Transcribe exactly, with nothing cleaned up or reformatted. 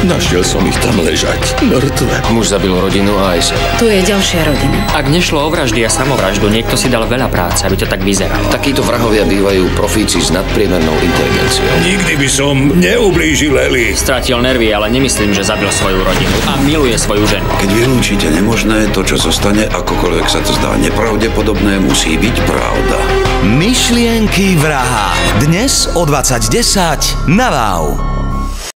Našiel som ich tam ležať, mŕtve. Muž zabil rodinu a aj seba. Tu je ďalšia rodina. Ak nešlo o vraždy a samovraždu, niekto si dal veľa práce, aby to tak vyzeralo. Takíto vrahovia bývajú profíci s nadpriemernou inteligenciou. Nikdy by som neublížil Eli. Strátil nervy, ale nemyslím, že zabil svoju rodinu. A miluje svoju ženu. Keď vylúčite nemožné, to, čo zostane, akokoľvek sa to zdá nepravdepodobné, musí byť pravda. Myšlienky vraha. Dnes o dvadsať desať na Wow.